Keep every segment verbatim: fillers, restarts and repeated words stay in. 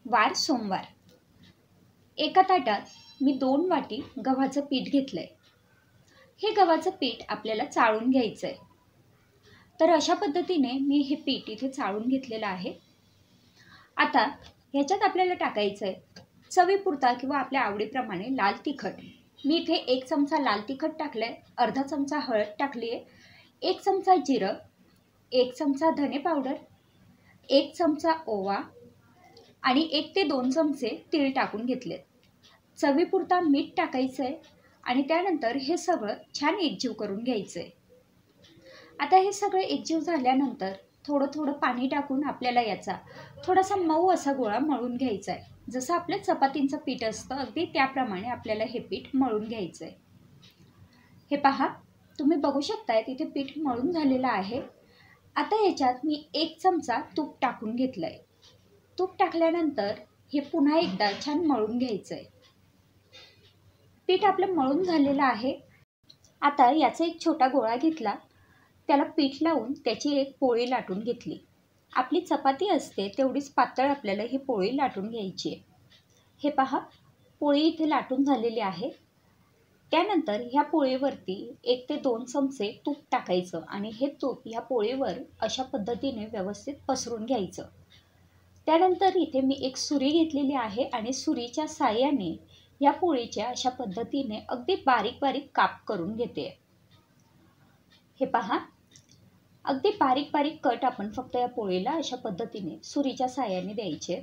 वार सोमवार. एका ताटात मी दोन वाटी गव्हाचं पीठ घेतलंय. हे गव्हाचं पीठ आपल्याला चाळून घ्यायचं आहे. तर अशा पद्धतीने मी हे पीठ इथे चाळून घेतलेलं आहे. आता ह्याच्यात आपल्याला टाकायचं आहे चवीपुरता किंवा आपल्या आवडीप्रमाणे लाल तिखट. मी इथे एक चमचा लाल तिखट टाकलंय, अर्धा चमचा हळद टाकली आहे, एक चमचा जिरं, एक चमचा धने पावडर, एक चमचा ओवा आणि एक ते दोन चमचे तीळ टाकून घेतलेत. चवीपुरता मीठ टाकायचं आहे आणि त्यानंतर हे सगळं छान एकजीव करून घ्यायचं आहे. आता हे सगळं एकजीव झाल्यानंतर थोडं थोडं पाणी टाकून आपल्याला याचा थोडासा मऊ असा गोळा मळून घ्यायचा आहे. जसं आपल्या चपातींचं पीठ असतं अगदी त्याप्रमाणे आपल्याला हे पीठ मळून घ्यायचं आहे. हे पहा, तुम्ही बघू शकताय तिथे पीठ मळून झालेलं आहे. आता याच्यात मी एक चमचा तूप टाकून घेतलं आहे. तूप टाकल्यानंतर हे पुन्हा एकदा छान मळून घ्यायचं आहे. पीठ आपलं मळून झालेलं आहे. आता याचा एक छोटा गोळा घेतला, त्याला पीठ लावून त्याची एक पोळी लाटून घेतली. आपली चपाती असते तेवढीच पातळ आपल्याला ही पोळी लाटून घ्यायची आहे. हे पहा, पोळी इथे लाटून झालेली आहे. त्यानंतर ह्या पोळीवरती एक ते दोन चमचे तूप टाकायचं आणि हे तूप ह्या पोळीवर अशा पद्धतीने व्यवस्थित पसरून घ्यायचं. त्यानंतर इथे मी एक सुरी घेतलेली आहे आणि सुरीच्या साहाय्याने या पोळीच्या अशा पद्धतीने अगदी बारीक बारीक काप करून घेते. हे पहा, अगदी बारीक बारीक कट आपण फक्त या पोळीला अशा पद्धतीने सुरीच्या साहाय्याने द्यायचे.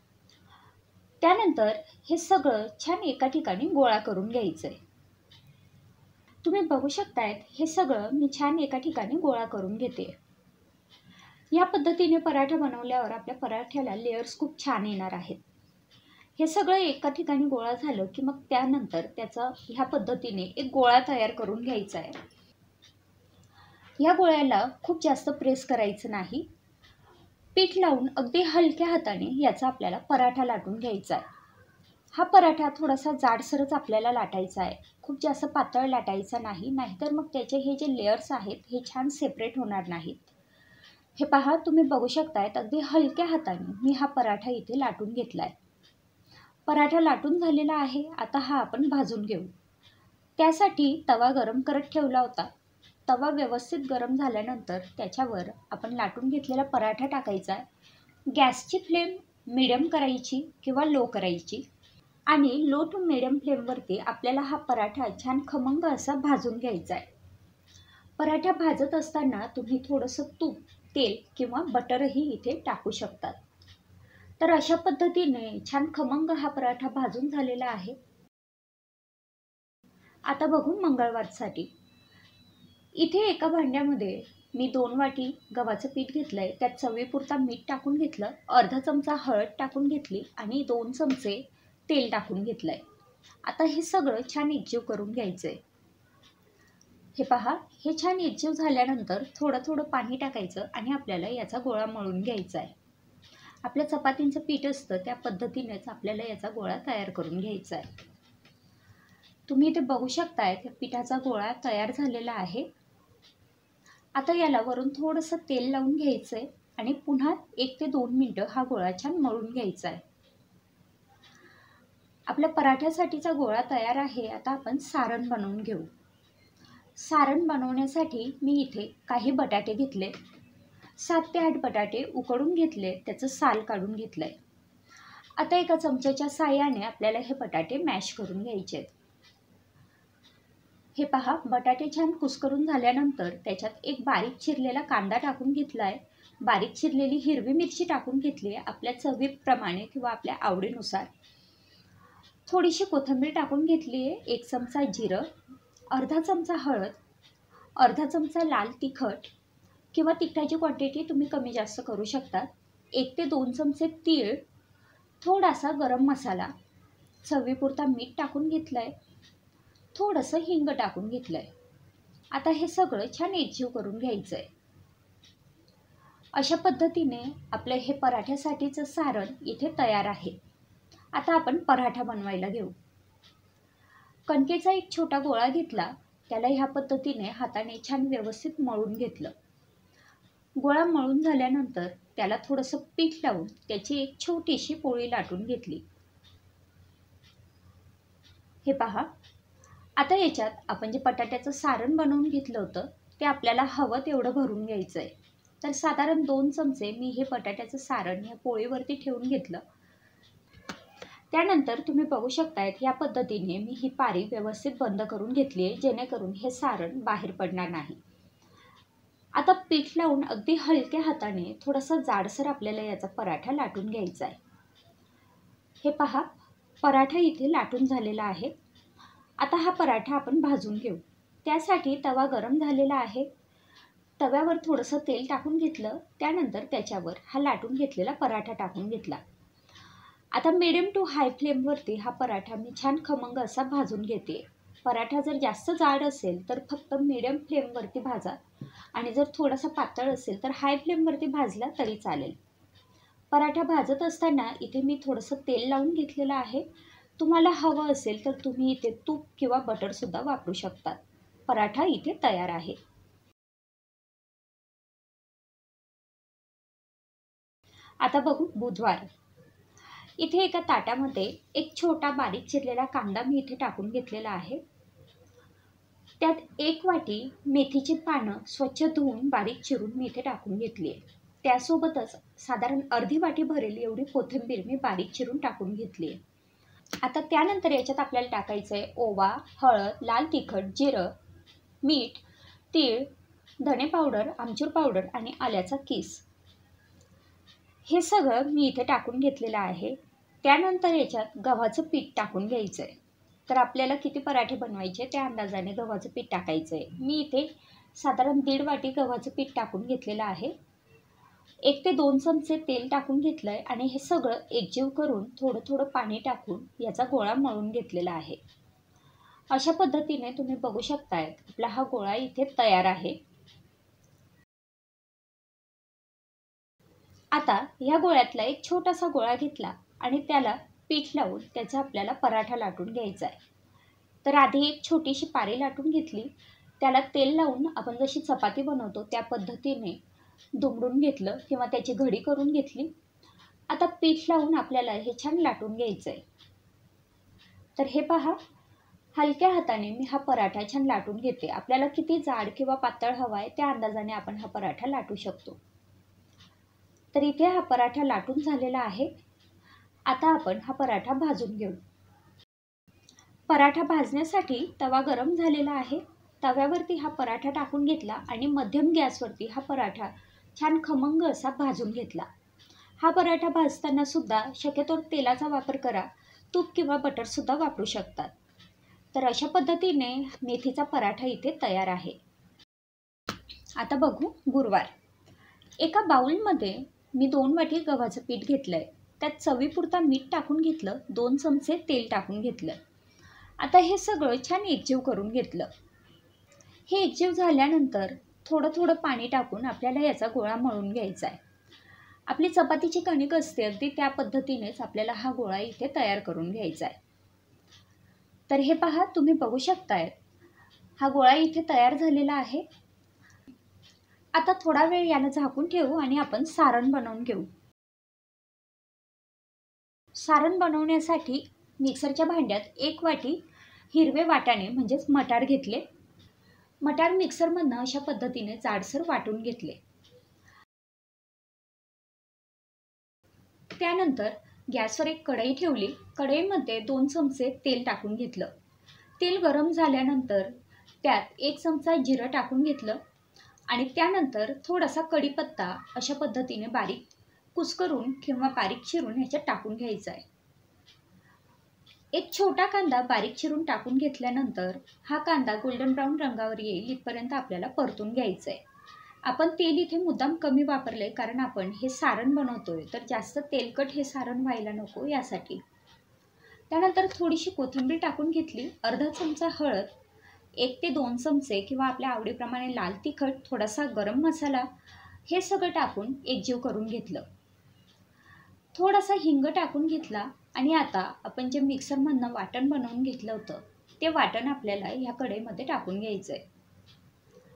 त्यानंतर हे सगळं छान एका ठिकाणी गोळा करून घ्यायचंय. तुम्ही बघू शकतायत हे सगळं मी छान एका ठिकाणी गोळा करून घेते. या पद्धतीने पराठा बनवल्यावर आपल्या पराठ्याला लेयर्स खूप छान येणार आहेत. हे सगळं एका ठिकाणी गोळा झालं की मग त्यानंतर त्याचा ह्या पद्धतीने एक गोळा तयार करून घ्यायचा आहे. या गोळ्याला खूप जास्त प्रेस करायचं नाही. पीठ लावून अगदी हलक्या हाताने याचा आपल्याला पराठा लाटून घ्यायचा आहे. हा पराठा थोडासा जाडसरच आपल्याला लाटायचा आहे, खूप जास्त पातळ लाटायचा नाही, नाहीतर मग त्याचे हे जे लेयर्स आहेत हे छान सेपरेट होणार नाहीत. हे पहा, तुम्ही बघू शकतायत अगदी हलक्या हाताने मी हा पराठा इथे लाटून घेतलाय. पराठा लाटून झालेला आहे. आता हा आपण भाजून घेऊ. त्यासाठी तवा गरम करत ठेवला होता. तवा व्यवस्थित गरम झाल्यानंतर त्याच्यावर आपण लाटून घेतलेला पराठा टाकायचा आहे. गॅसची फ्लेम मिडियम करायची किंवा लो करायची आणि लो टू मिडियम फ्लेमवरती आपल्याला हा पराठा छान खमंग असा भाजून घ्यायचा आहे. पराठा भाजत असताना तुम्ही थोडंसं तूप, तेल किंवा बटरही इथे टाकू शकतात. तर अशा पद्धतीने छान खमंग हा पराठा भाजून झालेला आहे. आता बघू मंगळवारसाठी. इथे एका भांड्यामध्ये मी दोन वाटी गव्हाचं पीठ घेतलंय. त्यात चवीपुरता मीठ टाकून घेतलं, अर्धा चमचा हळद टाकून घेतली आणि दोन चमचे तेल टाकून घेतलंय. आता हे सगळं छान एकजीव करून घ्यायचंय. हे पहा, हे छान एकजीव झाल्यानंतर थोडं थोडं पाणी टाकायचं आणि आपल्याला याचा गोळा मळून घ्यायचा आहे. आपल्या चपातींचं पीठ असतं त्या पद्धतीनेच आपल्याला याचा गोळा तयार करून घ्यायचा आहे. तुम्ही इथे बघू शकताय त्या पिठाचा गोळा तयार झालेला आहे. आता याला वरून थोडंसं तेल लावून घ्यायचंय आणि पुन्हा एक ते दोन मिनटं हा गोळा छान मळून घ्यायचा आहे. आपल्या पराठ्यासाठीचा गोळा तयार आहे. आता आपण सारण बनवून घेऊ. सारण बनवण्यासाठी मी इथे काही बटाटे घेतले. सात ते आठ बटाटे उकडून घेतले, त्याचं साल काढून घेतलंय. आता एका चमच्याच्या साहाय्याने आपल्याला हे बटाटे मॅश करून घ्यायचे आहेत. हे पहा, बटाटे छान कुस्करून झाल्यानंतर त्याच्यात एक बारीक चिरलेला कांदा टाकून घेतलाय, बारीक चिरलेली हिरवी मिरची टाकून घेतली आहे आपल्या चवीप्रमाणे किंवा आपल्या आवडीनुसार. थोडीशी कोथिंबीर टाकून घेतली आहे, एक चमचा जिरं, अर्धा चमचा हळद, अर्धा चमचा लाल तिखट किंवा तिखटाची क्वांटिटी तुम्ही कमी जास्त करू शकता, एक ते दोन चमचे तीळ, थोडासा गरम मसाला, चवीपुरता मीठ टाकून घेतलं आहे, थोडंसं हिंग टाकून घेतलं आहे. आता हे सगळं छान एकजीव करून घ्यायचं आहे. अशा पद्धतीने आपलं हे पराठ्यासाठीचं सारण इथे तयार आहे. आता आपण पराठा बनवायला घेऊ. कणकेचा एक छोटा गोळा घेतला, त्याला ह्या पद्धतीने हाताने छान व्यवस्थित मळून घेतलं. गोळा मळून झाल्यानंतर त्याला थोडंसं पीठ लावून त्याची एक छोटीशी पोळी लाटून घेतली। हे पहा, आता याच्यात आपण जे बटाट्याचं सारण बनवून घेतलं होतं ते आपल्याला हवं तेवढं भरून घ्यायचं आहे। तर साधारण दोन चमचे मी हे बटाट्याचं सारण या पोळीवरती ठेवून घेतलं। त्यानंतर तुम्ही बघू शकतायत या पद्धतीने मी ही पारी व्यवस्थित बंद करून घेतली आहे, जेणेकरून हे सारण बाहेर पडणार नाही। आता पीठ लावून अगदी हलक्या हाताने थोडासा जाडसर आपल्याला याचा पराठा लाटून घ्यायचा आहे। हे पहा, पराठा इथे लाटून झालेला आहे। आता हा पराठा आपण भाजून घेऊ। त्यासाठी तवा गरम झालेला आहे। तव्यावर थोडंसं तेल टाकून घेतलं, त्यानंतर त्याच्यावर हा लाटून घेतलेला पराठा टाकून घेतला। आता मीडियम टू हाय फ्लेमवरती हा पराठा मी छान खमंग असा भाजून घेते। पराठा जर जास्त जाड असेल तर फक्त मीडियम फ्लेमवरती भाजा आणि जर थोडासा पातळ असेल तर हाय फ्लेमवरती भाजला तरी चालेल। पराठा भाजत असताना इथे मी थोडंसं तेल लावून घेतलेलं आहे। तुम्हाला हवं असेल तर तुम्ही इथे तूप किंवा बटरसुद्धा वापरू शकतात। पराठा इथे तयार आहे। आता बघू बुधवार। इथे एका ताटामध्ये एक छोटा बारीक चिरलेला कांदा मी इथे टाकून घेतलेला आहे। त्यात एक वाटी मेथीची पानं स्वच्छ धुवून बारीक चिरून मी इथे टाकून घेतली आहे। त्यासोबतच साधारण अर्धी वाटी भरेल एवढी कोथिंबीर मी बारीक चिरून टाकून घेतली आहे। आता त्यानंतर याच्यात आपल्याला टाकायचं आहे ओवा, हळद, लाल तिखट, जिरं, मीठ, तीळ, धणे पावडर, आमचूर पावडर आणि आल्याचा किस। हे सगळं मी इथे टाकून घेतलेलं आहे। त्यानंतर याच्यात गव्हाचं पीठ टाकून घ्यायचं आहे। तर आपल्याला किती पराठे बनवायचे त्या अंदाजाने गव्हाचं पीठ टाकायचं आहे। मी इथे साधारण दीड वाटी गव्हाचं पीठ टाकून घेतलेलं आहे। एक ते दोन चमचे तेल टाकून घेतलं आहे आणि हे सगळं एकजीव करून थोडं थोडं पाणी टाकून याचा गोळा मळून घेतलेला आहे। अशा पद्धतीने तुम्ही बघू शकताय आपला हा गोळा इथे तयार आहे। आता या गोळ्यातला एक छोटासा गोळा घेतला आणि त्याला पीठ लावून त्याचा आपल्याला पराठा लाटून घ्यायचा आहे। तर आधी एक छोटीशी पारी लाटून घेतली, त्याला तेल लावून आपण जशी चपाती बनवतो त्या पद्धतीने दुमडून घेतलं किंवा त्याची घडी करून घेतली। आता पीठ लावून आपल्याला हे छान लाटून घ्यायचं आहे। तर हे पहा, हलक्या हाताने मी हा पराठा छान लाटून घेते। आपल्याला किती जाड किंवा पातळ हवा आहे त्या अंदाजाने आपण हा पराठा लाटू शकतो। तर इथे हा पराठा लाटून झालेला आहे। आता आपण हा पराठा भाजून घेऊ। पराठा भाजण्यासाठी तवा गरम झालेला आहे। तव्यावरती हा पराठा टाकून घेतला आणि मध्यम गॅसवरती हा पराठा छान खमंग असा भाजून घेतला। हा पराठा भाजताना सुद्धा शक्यतो तेलाचा वापर करा, तूप किंवा बटरसुद्धा वापरू शकतात। तर अशा पद्धतीने मेथीचा पराठा इथे तयार आहे। आता बघू गुरुवार। एका बाउलमध्ये मी दोन वाटी गव्हाचं पीठ घेतलं आहे। त्यात चवीपुरता मीठ टाकून घेतलं, दोन चमचे तेल टाकून घेतलं। आता हे सगळं छान एकजीव करून घेतलं। हे एकजीव झाल्यानंतर थोडं थोडं पाणी टाकून आपल्याला याचा गोळा मळून घ्यायचा आहे। आपली चपातीची कणिक असते अगदी त्या पद्धतीनेच आपल्याला हा गोळा इथे तयार करून घ्यायचा आहे। तर हे पहा, तुम्ही बघू शकताय हा गोळा इथे तयार झालेला आहे। आता थोडा वेळ याला झाकून ठेवू आणि आपण सारण बनवून घेऊ। सारण बनवण्यासाठी मिक्सरच्या भांड्यात एक वाटी हिरवे वाटाणे म्हणजेच मटार घेतले। मटार मिक्सरमधनं अशा पद्धतीने जाडसर वाटून घेतले। त्यानंतर गॅसवर एक कढई ठेवली। कढईमध्ये दोन चमचे तेल टाकून घेतलं। तेल गरम झाल्यानंतर त्यात एक चमचा जिरं टाकून घेतलं आणि त्यानंतर थोडासा कढीपत्ता अशा पद्धतीने बारीक कुस्करून किंवा बारीक चिरून ह्याच्यात टाकून घ्यायचा आहे। एक छोटा कांदा बारीक चिरून टाकून घेतल्यानंतर हा कांदा गोल्डन ब्राऊन रंगावर येईल इथपर्यंत आपल्याला परतून घ्यायचं आहे। आपण तेल इथे मुद्दाम कमी वापरले कारण आपण हे सारण बनवतोय, तर जास्त तेलकट हे सारण व्हायला नको यासाठी। त्यानंतर थोडीशी कोथिंबीर टाकून घेतली, अर्धा चमचा हळद, एक ते दोन चमचे किंवा आपल्या आवडीप्रमाणे लाल तिखट, थोडासा गरम मसाला, हे सगळं टाकून एकजीव करून घेतलं। थोडासा हिंग टाकून घेतला आणि आता आपण जे मिक्सरमधनं वाटण बनवून घेतलं होतं ते वाटण आपल्याला ह्या कढईमध्ये टाकून घ्यायचं आहे।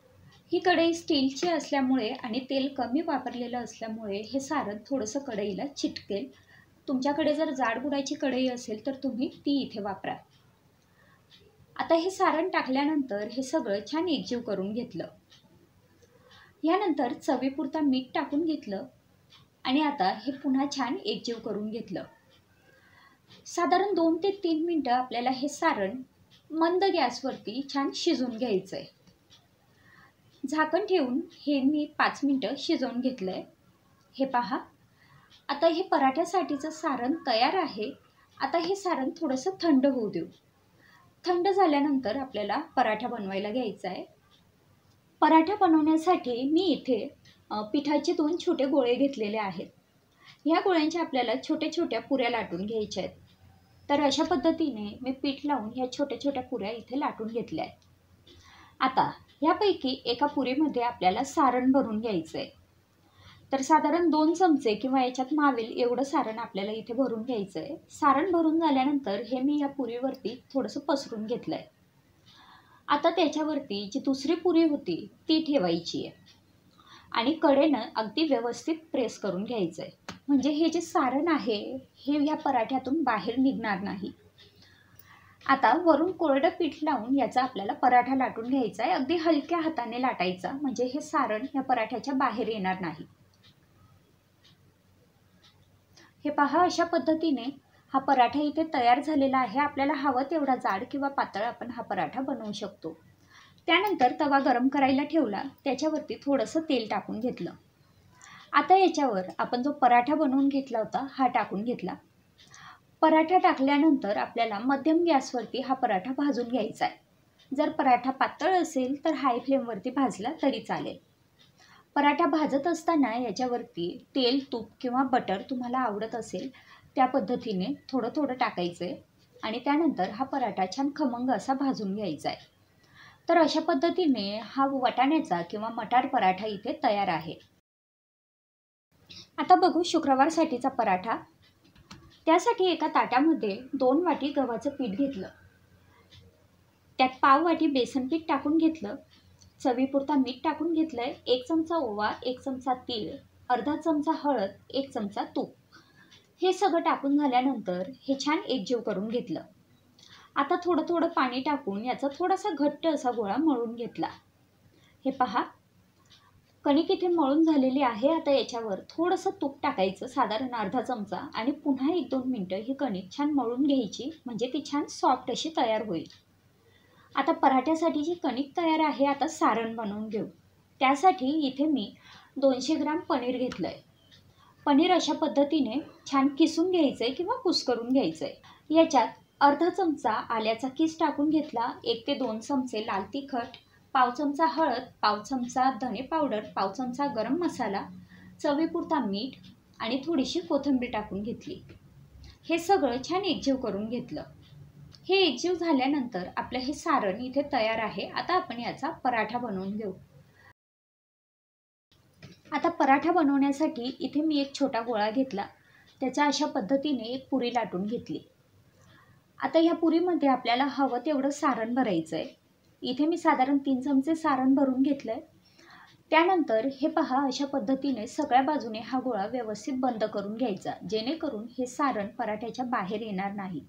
ही कढई स्टीलची असल्यामुळे आणि तेल कमी वापरलेलं असल्यामुळे हे सारण थोडंसं कढईला चिटकेल. तुमच्याकडे जर जाड बुडाची कढई असेल तर तुम्ही ती इथे वापरा. आता हे सारण टाकल्यानंतर हे सगळं छान एकजीव करून घेतलं. यानंतर चवीपुरता मीठ टाकून घेतलं आणि आता हे पुन्हा छान एकजीव करून घेतलं. साधारण दोन ते तीन मिनटं आपल्याला हे सारण मंद गॅसवरती छान शिजवून घ्यायचं आहे. झाकण ठेवून हे मी पाच मिनटं शिजवून घेतलं आहे. हे पहा, आता हे पराठ्यासाठीचं सारण तयार आहे. आता हे सारण थोडंसं थंड होऊ देऊ. थंड झाल्यानंतर आपल्याला पराठा बनवायला घ्यायचा आहे. पराठा बनवण्यासाठी मी इथे पिठाचे दोन छोटे गोळे घेतलेले आहेत. ह्या गोळ्यांच्या आपल्याला छोट्या छोट्या पुऱ्या लाटून घ्यायच्या आहेत. तर अशा पद्धतीने मी पीठ लावून ह्या छोट्या छोट्या पुऱ्या इथे लाटून घेतल्या आहेत. आता यापैकी एका पुरीमध्ये आपल्याला सारण भरून घ्यायचं आहे. तर साधारण दोन चमचे किंवा याच्यात मावेल एवढं सारण आपल्याला इथे भरून घ्यायचं आहे. सारण भरून झाल्यानंतर हे मी या पुरीवरती थोडंसं पसरून घेतलं आहे. आता त्याच्यावरती जी दुसरी पुरी होती ती ठेवायची आहे आणि कडेनं अगदी व्यवस्थित प्रेस करून घ्यायचं आहे. म्हणजे हे जे सारण आहे हे ह्या पराठ्यातून बाहेर निघणार नाही. आता वरून कोरडं पीठ लावून याचा आपल्याला पराठा लाटून घ्यायचा आहे. अगदी हलक्या हाताने लाटायचा, म्हणजे हे सारण ह्या पराठ्याच्या बाहेर येणार नाही. हे पहा, अशा पद्धतीने हा पराठा इथे तयार झालेला आहे. आपल्याला हवं तेवढा जाड किंवा पातळ आपण हा पराठा बनवू शकतो. त्यानंतर तवा गरम करायला ठेवला, त्याच्यावरती थोडंसं तेल टाकून घेतलं. आता याच्यावर आपण जो पराठा बनवून घेतला होता हा टाकून घेतला. पराठा टाकल्यानंतर आपल्याला मध्यम गॅसवरती हा पराठा भाजून घ्यायचा आहे. जर पराठा पातळ असेल तर हाय फ्लेमवरती भाजला तरी चालेल. पराठा भाजत असताना याच्यावरती तेल, तूप किंवा बटर तुम्हाला आवडत असेल त्या पद्धतीने थोडं थोडं टाकायचं आहे आणि त्यानंतर हा पराठा छान खमंग असा भाजून घ्यायचा आहे. तर अशा पद्धतीने हा वाटाण्याचा किंवा मटार पराठा इथे तयार आहे. आता बघू शुक्रवारसाठीचा पराठा. त्यासाठी एका ताटामध्ये दोन वाटी गव्हाचं पीठ घेतलं. त्यात पाव वाटी बेसन पीठ टाकून घेतलं. चवीपुरता मीठ टाकून घेतलं आहे. एक चमचा ओवा, एक चमचा तीळ, अर्धा चमचा हळद, एक चमचा तूप, हे सगळं टाकून झाल्यानंतर हे छान एकजीव करून घेतलं. आता थोडं थोडं पाणी टाकून याचा थोडासा घट्ट असा गोळा मळून घेतला. हे पहा, कणिक इथे मळून झालेली आहे. आता याच्यावर थोडंसं तूप टाकायचं, साधारण अर्धा चमचा, आणि पुन्हा एक दोन मिनटं ही कणिक छान मळून घ्यायची, म्हणजे ती छान सॉफ्ट अशी तयार होईल. आता पराठ्यासाठी जी कणिक तयार आहे, आता सारण बनवून घेऊ. त्यासाठी इथे मी दोनशे ग्राम पनीर घेतलं आहे. पनीर अशा पद्धतीने छान किसून घ्यायचं आहे किंवा कुस्करून घ्यायचं आहे. याच्यात अर्धा चमचा आल्याचा किस टाकून घेतला, एक ते दोन चमचे लाल तिखट, पाव चमचा हळद, पाव चमचा धने पावडर, पाव चमचा गरम मसाला, चवीपुरता मीठ आणि थोडीशी कोथिंबीर टाकून घेतली. हे सगळं छान एकजीव करून घेतलं. हे एकजीव झाल्यानंतर आपलं हे सारण इथे तयार आहे. आता आपण याचा पराठा बनवून घेऊ. आता पराठा बनवण्यासाठी इथे मी एक छोटा गोळा घेतला. त्याच्या अशा पद्धतीने एक पुरी लाटून घेतली. आता ह्या पुरीमध्ये आपल्याला हवं तेवढं सारण भरायचं आहे. इथे मी साधारण तीन चमचे सारण भरून घेतलं आहे. त्यानंतर हे पहा, अशा पद्धतीने सगळ्या बाजूने हा गोळा व्यवस्थित बंद करून घ्यायचा, जेणेकरून हे सारण पराठ्याच्या बाहेर येणार नाही.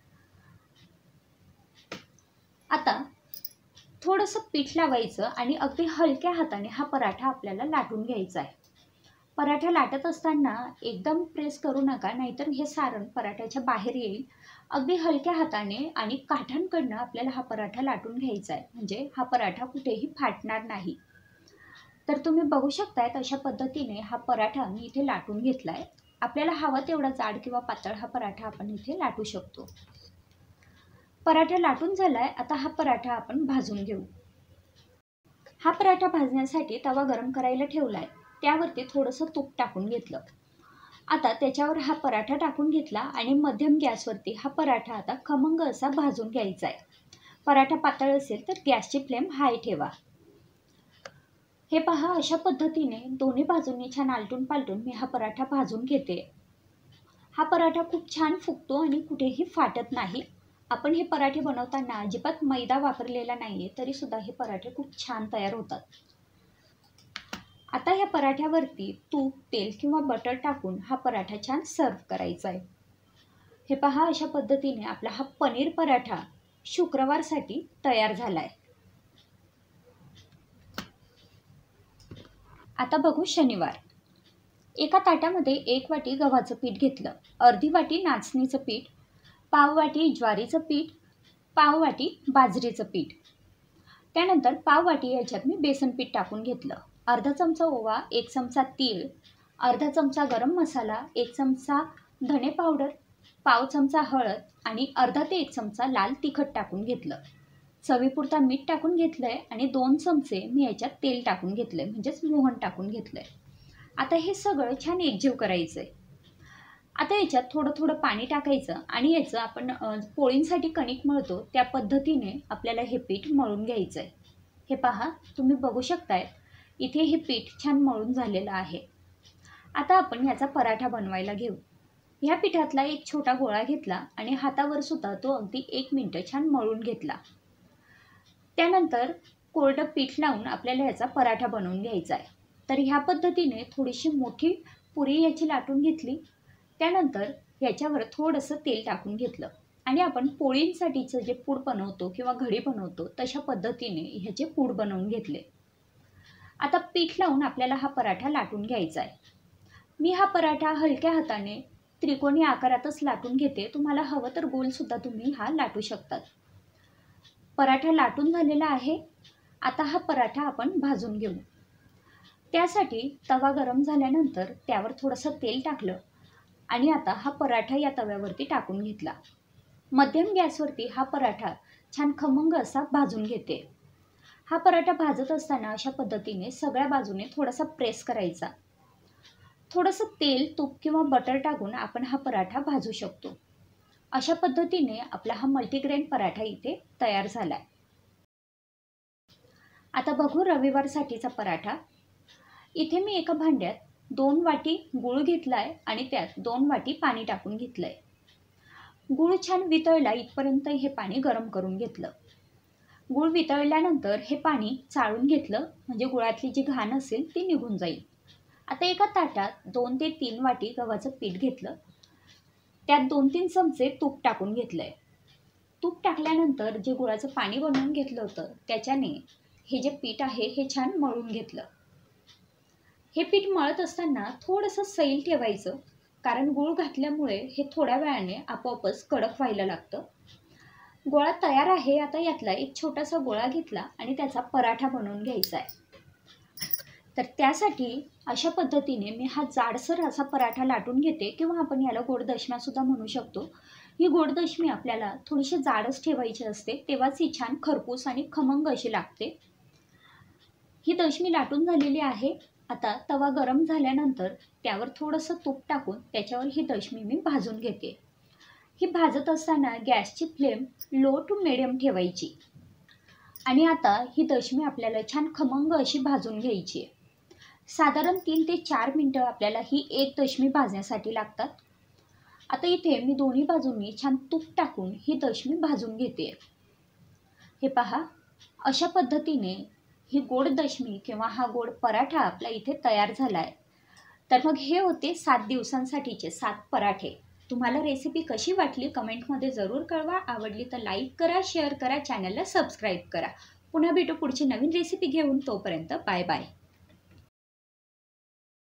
आता थोडंसं पीठ लावायचं आणि अगदी हलक्या हाताने हा पराठा आपल्याला लाटून घ्यायचा आहे. पराठा लाटत असताना एकदम प्रेस करू नका, नाहीतर हे सारण पराठ्याच्या बाहेर येईल. अगदी हलक्या हाताने आणि काठांकडनं आपल्याला हा पराठा लाटून घ्यायचा आहे, म्हणजे हा पराठा कुठेही फाटणार नाही. तर तुम्ही बघू शकतायत अशा पद्धतीने हा पराठा मी इथे लाटून घेतला आहे. आपल्याला हवा तेवढा जाड किंवा पातळ हा पराठा आपण इथे लाटू शकतो. पराठा लाटून झालाय. आता हा पराठा आपण भाजून घेऊ. हा पराठा भाजण्यासाठी तवा गरम करायला ठेवलाय. त्यावरती थोडंसं तूप टाकून घेतलं. आता त्याच्यावर हा पराठा टाकून घेतला आणि मध्यम गॅसवरती हा पराठा आता खमंग असा भाजून घ्यायचा आहे. पराठा पातळ असेल तर गॅसची फ्लेम हाय ठेवा. हे पहा, अशा पद्धतीने दोन्ही बाजूंनी छान आलटून पालटून मी हा पराठा भाजून घेते. हा पराठा खूप छान फुगतो आणि कुठेही फाटत नाही. आपण हे पराठे बनवताना अजिबात मैदा वापरलेला नाहीये, तरी सुद्धा हे पराठे खूप छान तयार होतात. आता ह्या पराठ्यावरती तूप, तेल किंवा बटर टाकून हा पराठा छान सर्व करायचा आहे. हे पहा, अशा पद्धतीने आपला हा पनीर पराठा शुक्रवारसाठी तयार झाला आहे. आता बघू शनिवार. एका ताटामध्ये एक वाटी गव्हाचं पीठ घेतलं, अर्धी वाटी नाचणीचं पीठ, पाव वाटी ज्वारीचं पीठ, पाव वाटी बाजरीचं पीठ. त्यानंतर पाव वाटी याच्यात मी बेसन पीठ टाकून घेतलं. अर्धा चमचा ओवा, एक चमचा तीळ, अर्धा चमचा गरम मसाला, एक चमचा धणे पावडर, पाव चमचा हळद आणि अर्धा ते एक चमचा लाल तिखट टाकून घेतलं. चवीपुरता मीठ टाकून घेतलंय आणि दोन चमचे मी याच्यात तेल टाकून घेतलंय, म्हणजेच मोहन टाकून घेतलंय. आता हे सगळं छान एकजीव करायचंय. आता याच्यात थोडं थोडं पाणी टाकायचं आणि याचं आपण पोळींसाठी कणिक मळतो त्या पद्धतीने आपल्याला हे पीठ मळून घ्यायचं आहे. हे पहा, तुम्ही बघू शकताय इथे हे पीठ छान मळून झालेलं आहे. आता आपण याचा पराठा बनवायला घेऊ. ह्या पिठातला एक छोटा गोळा घेतला आणि हातावर सुद्धा तो अगदी एक मिनिट छान मळून घेतला. त्यानंतर कोरडं पीठ लावून आपल्याला याचा पराठा बनवून घ्यायचा आहे. तर ह्या पद्धतीने थोडीशी मोठी पुरी याची लाटून घेतली. त्यानंतर याच्यावर थोडंसं तेल टाकून घेतलं आणि आपण पोळींसाठीचं जे पूड बनवतो किंवा घडी बनवतो तशा पद्धतीने ह्याचे पूड बनवून घेतले. आता पीठ लावून आपल्याला हा पराठा लाटून घ्यायचा आहे. मी हा पराठा हलक्या हाताने त्रिकोणी आकारातच लाटून घेते. तुम्हाला हवं तर गोलसुद्धा तुम्ही हा लाटू शकतात. पराठा लाटून झालेला आहे. आता हा पराठा आपण भाजून घेऊ. त्यासाठी तवा गरम झाल्यानंतर त्यावर थोडंसं तेल टाकलं आणि आता हा पराठा या तव्यावरती टाकून घेतला. मध्यम गॅसवरती हा पराठा छान खमंग असा भाजून घेते. हा पराठा भाजत असताना अशा पद्धतीने सगळ्या बाजूने थोडासा प्रेस करायचा. थोडंसं तेल, तूप किंवा बटर टाकून आपण हा पराठा भाजू शकतो. अशा पद्धतीने आपला हा मल्टीग्रेन पराठा इथे तयार झाला आहे. आता बघू रविवारसाठीचा पराठा. इथे मी एका भांड्यात दोन वाटी गूळ घेतलाय आणि त्यात दोन वाटी पाणी टाकून घेतलंय. गूळ छान वितळला इथपर्यंत हे पाणी गरम करून घेतलं. गूळ वितळल्यानंतर हे पाणी चाळून घेतलं, म्हणजे गुळातली जी घाण असेल ती निघून जाईल. आता एका ताटात दोन ते तीन वाटी गव्हाचं पीठ घेतलं. त्यात दोन तीन चमचे तूप टाकून घेतलंय. तूप टाकल्यानंतर जे गुळाचं पाणी बनवून घेतलं होतं त्याच्याने हे जे पीठ आहे हे छान मळून घेतलं. हे पीठ मळत असताना थोडंसं सैल ठेवायचं, कारण गूळ घातल्यामुळे हे थोड्या वेळाने आपोआपच कडक व्हायला लागतं. गोळा तयार आहे. आता यातला एक छोटासा गोळा घेतला आणि त्याचा पराठा बनवून घ्यायचा आहे. तर त्यासाठी अशा पद्धतीने मी हा जाडसर असा पराठा लाटून घेते, किंवा आपण याला गोड दशम्यासुद्धा म्हणू शकतो. ही गोड दशमी आपल्याला थोडीशी जाडच ठेवायची असते, तेव्हाच ही छान खरपूस आणि खमंग अशी लागते. ही दशमी लाटून झालेली आहे. आता तवा गरम झाल्यानंतर त्यावर थोडंसं तूप टाकून त्याच्यावर ही दशमी मी भाजून घेते. ही भाजत असताना गॅसची फ्लेम लो टू मिडियम ठेवायची आणि आता ही दशमी आपल्याला छान खमंग अशी भाजून घ्यायची आहे. साधारण तीन ते चार मिनटं आपल्याला ही एक दशमी भाजण्यासाठी लागतात. आता इथे मी दोन्ही बाजूंनी छान तूप टाकून ही दशमी भाजून घेते. हे पहा, अशा पद्धतीने ही गोड दशमी किंवा हा गोड पराठा आपला इथे तयार झाला आहे. तर मग हे होते सात दिवसांसाठीचे सात पराठे. तुम्हाला रेसिपी कशी वाटली कमेंटमध्ये जरूर कळवा. आवडली तर लाईक करा, शेअर करा, चॅनलला सबस्क्राईब करा. पुन्हा भेटू पुढची नवीन रेसिपी घेऊन. तोपर्यंत बाय बाय.